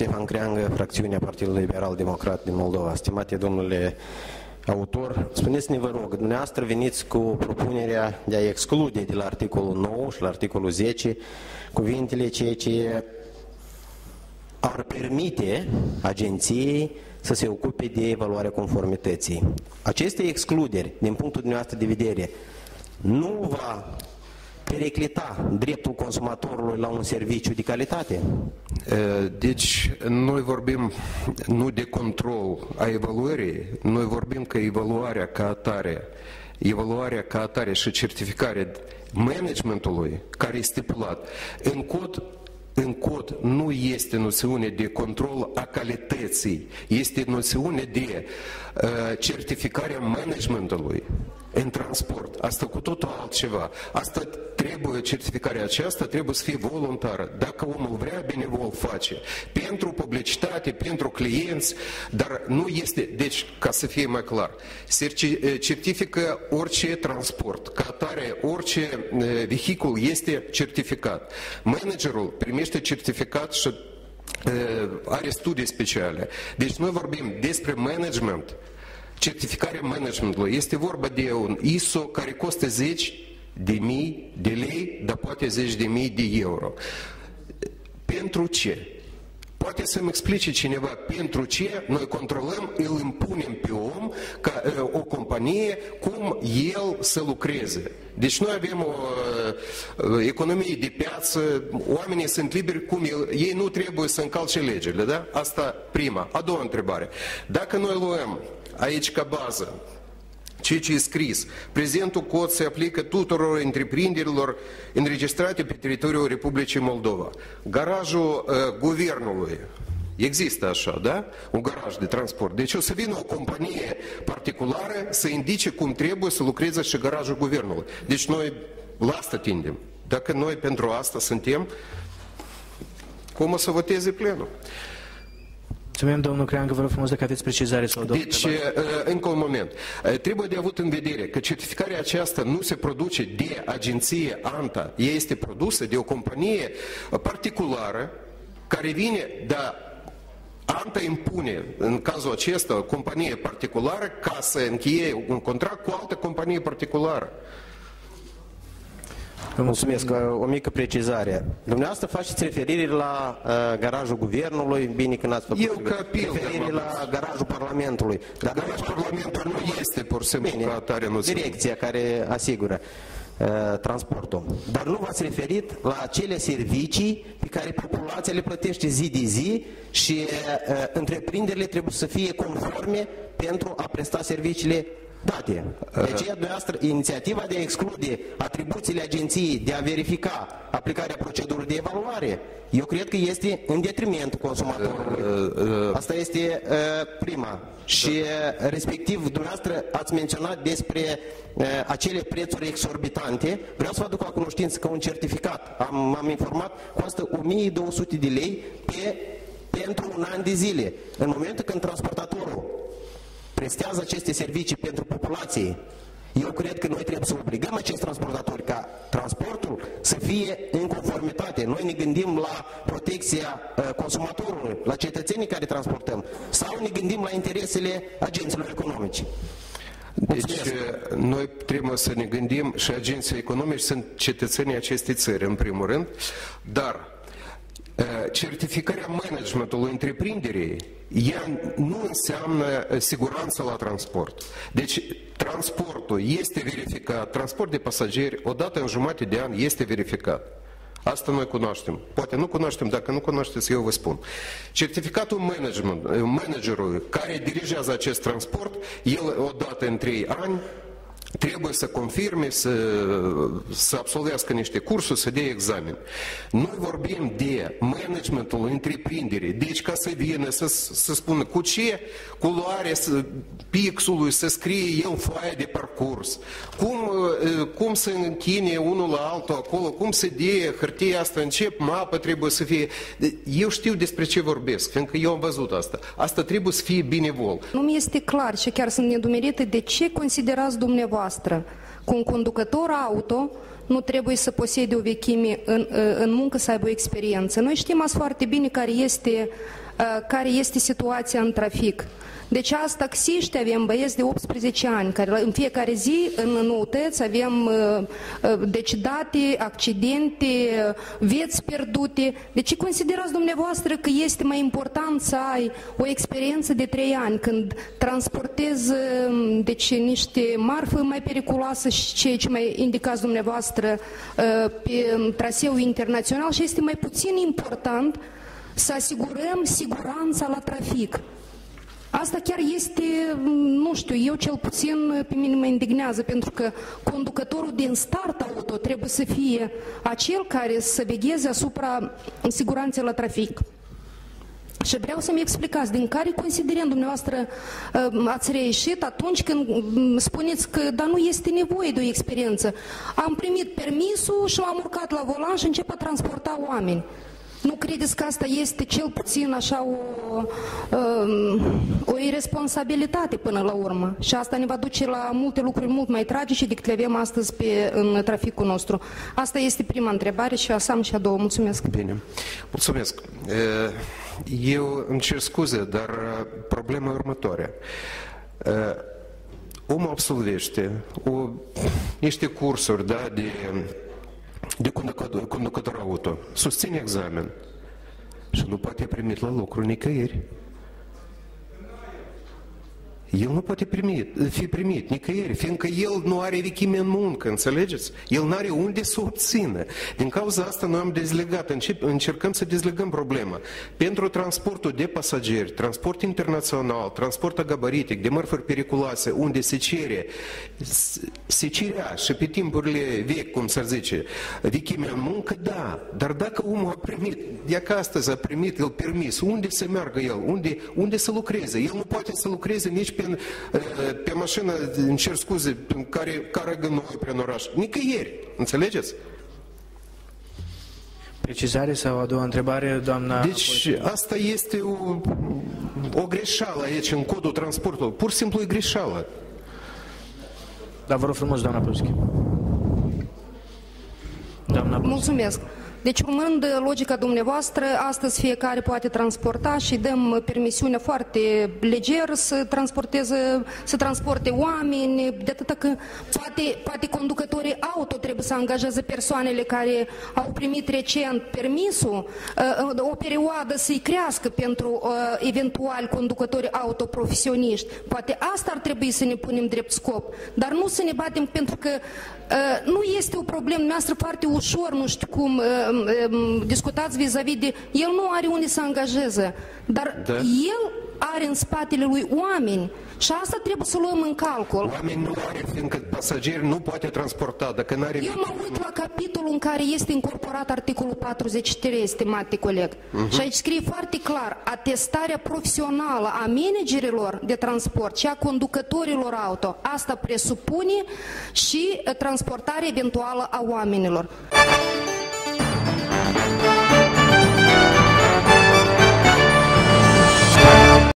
Ștefan Creangă, fracțiunea Partidului Liberal Democrat din Moldova. Stimate domnule autor, spuneți-ne, vă rog, dumneavoastră veniți cu propunerea de a exclude de la articolul 9 și la articolul 10 cuvintele ceea ce ar permite agenției să se ocupe de evaluarea conformității. Aceste excluderi, din punctul dumneavoastră de vedere, nu va periclita dreptul consumatorului la un serviciu de calitate? Deci, noi vorbim nu de control a evaluării, noi vorbim că evaluarea ca atare și certificarea managementului care este stipulat în cod nu este noțiune de control a calității, este noțiune de certificarea managementului în transport. Asta cu totul altceva. Certificarea aceasta trebuie să fie voluntară. Dacă omul vrea, benevol face. Pentru publicitate, pentru clienți, dar nu este, deci, ca să fie mai clar, certifică orice transport. Ca atare, orice vehicul este certificat. Managerul primește certificat și are studii speciale. Deci noi vorbim despre management, certificarea managementului. Este vorba de un ISO care costă 10.000 de lei, dar poate 10.000 de euro. Pentru ce? Poate să-mi explice cineva pentru ce noi controlăm, îl impunem pe om, ca o companie, cum el să lucreze. Deci noi avem o economie de piață, oamenii sunt liberi cum ei nu trebuie să încalce legile, da? Asta prima. A doua întrebare. Dacă noi luăm aici ca bază ceea ce e scris, prezentul cod se aplică tuturor întreprinderilor înregistrate pe teritoriul Republicii Moldova. Garajul guvernului, există așa, da? Un garaj de transport. Deci o să vină o companie particulară să indice cum trebuie să lucreze și garajul guvernului. Deci noi la asta tindem. Dacă noi pentru asta suntem, cum o să voteze plenul? Mulțumim, domnul Creangă, vă rog frumos dacă aveți precizare sau două. Deci, încă un moment. Trebuie de avut în vedere că certificarea aceasta nu se produce de agenție ANTA. Ea este produsă de o companie particulară care vine, dar ANTA impune, în cazul acesta, o companie particulară ca să încheie un contract cu altă companie particulară. Mulțumesc. O mică precizare. Dumneavoastră faceți referire la garajul guvernului, bine că n-ați făcut referire la garajul Parlamentului. Dar garajul Parlamentului nu este pur și simplu ca atare noțiune. Direcția care asigură transportul. Dar nu v-ați referit la acele servicii pe care populația le plătește zi de zi și întreprinderile trebuie să fie conforme pentru a presta serviciile date. De aceea, dumneavoastră, inițiativa de a exclude atribuțiile agenției de a verifica aplicarea procedurii de evaluare, eu cred că este în detrimentul consumatorului. Asta este prima. Și respectiv, dumneavoastră ați menționat despre acele prețuri exorbitante. Vreau să vă aduc la cunoștință că un certificat, m-am informat, costă 1200 de lei pentru un an de zile. În momentul când transportatorul prestează aceste servicii pentru populație, eu cred că noi trebuie să obligăm acești transportatori ca transportul să fie în conformitate. Noi ne gândim la protecția consumatorului, la cetățenii care transportăm, sau ne gândim la interesele agenților economici. Deci noi trebuie să ne gândim și agenții economici sunt cetățenii acestei țări, în primul rând, dar certificarea managementului întreprinderii, ea nu înseamnă siguranță la transport. Deci transportul este verificat, transport de pasageri, odată în jumătate de an este verificat. Asta noi cunoaștem. Poate nu cunoaștem, dacă nu cunoașteți, eu vă spun. Certificatul managerului care dirigează acest transport, el odată în 3 ani trebuie să confirme, să absolvească niște cursuri, să dea examen. Noi vorbim de managementul întreprinderii, deci ca să vină, să spună cu ce culoare pixului să scrie el foaia de parcurs, cum să închine unul la altul acolo, cum să dea hârtia asta, în ce mapă trebuie să fie. Eu știu despre ce vorbesc, fiindcă eu am văzut asta. Asta trebuie să fie benevol. Nu mi este clar și chiar sunt nedumerită de ce considerați dumneavoastră că un conducător auto nu trebuie să posede o vechime în muncă, să aibă o experiență. Noi știm azi foarte bine care este care este situația în trafic. Deci azi taxiști avem băieți de 18 ani, care în fiecare zi în noutăți avem deci date, accidente, vieți pierdute. Deci considerați dumneavoastră că este mai important să ai o experiență de 3 ani când transportezi deci niște marfă mai periculoasă și ceea ce mai indicați dumneavoastră pe traseul internațional și este mai puțin important să asigurăm siguranța la trafic. Asta chiar este, nu știu, eu cel puțin pe mine mă indignează, pentru că conducătorul din start auto trebuie să fie acel care să vegheze asupra siguranței la trafic. Și vreau să-mi explicați din care considerent dumneavoastră ați reieșit atunci când spuneți că dar nu este nevoie de o experiență. Am primit permisul și m-am urcat la volan și încep a transporta oameni. Nu credeți că asta este cel puțin așa o irresponsabilitate până la urmă? Și asta ne va duce la multe lucruri mult mai tragice decât le avem astăzi în traficul nostru. Asta este prima întrebare și am și a doua. Mulțumesc. Bine. Mulțumesc. Eu îmi cer scuze, dar problema e următoarea. Omul absolvește niște cursuri, da, de conducător auto, susține examen și nu poate primit la lucru nicăieri. El nu poate fi primit nicăieri, fiindcă el nu are vechime în muncă, înțelegeți? El nu are unde să obțină. Din cauza asta noi am dezlegat, încercăm să dezlegăm problema. Pentru transportul de pasageri, transport internațional, transport gabaritic, de mărfuri periculoase, unde se cerea și pe timpurile vechi, cum s-ar zice, vechime în muncă, da. Dar dacă omul a primit, dacă astăzi a primit el permis, unde să meargă el? Unde să lucreze? El nu poate să lucreze nici pe mașină, îmi cer scuze, care carăgă noi prin oraș. Nicăieri, înțelegeți? Precizare sau a doua întrebare, doamna... Deci asta este o greșeală aici în codul transportului. Pur și simplu e greșeală. Da, vă rog frumos, doamna Pruschi. Mulțumesc. Deci, urmând logica dumneavoastră, astăzi fiecare poate transporta și dăm permisiune foarte leger să transporte oameni, de atât că poate conducătorii auto trebuie să angajeze persoanele care au primit recent permisul, o perioadă să-i crească pentru eventual conducători auto profesioniști. Poate asta ar trebui să ne punem drept scop, dar nu să ne batem, pentru că nu este o problemă noastră foarte ușor, nu știu cum, discutați vis-a-vis de el nu are unde să angajeze, dar el are în spatele lui oameni și asta trebuie să luăm în calcul. Oameni nu are, fiindcă pasageri nu poate transporta, dacă n-are... Eu mă uit la capitolul în care este incorporat articolul 43, estimate coleg. Și aici scrie foarte clar, atestarea profesională a managerilor de transport și a conducătorilor auto. Asta presupune și transportarea eventuală a oamenilor.